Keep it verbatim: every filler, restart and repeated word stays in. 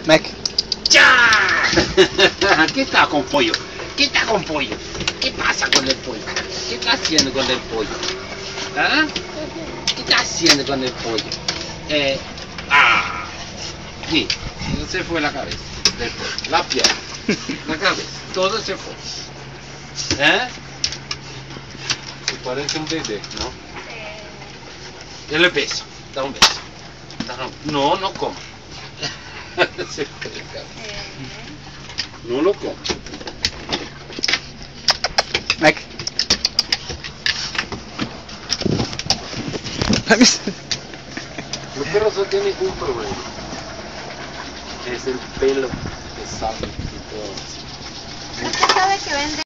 Mac. ¡Ya! ¿Qué está con pollo? ¿Qué está con pollo? ¿Qué pasa con el pollo? ¿Qué está haciendo con el pollo? ¿Ah? ¿Qué está haciendo con el pollo? Eh, ah, sí, se fue la cabeza del pollo, la pierna, la cabeza, todo se fue. ¿Eh? Se parece un bebé, ¿no? Dale beso, da un beso. Da un... No, no coma. Se fue la cabeza. No lo coma. Mac. Los perros no tienen ningún problema. Es el pelo que sale y todo. ¿Usted sabe que vende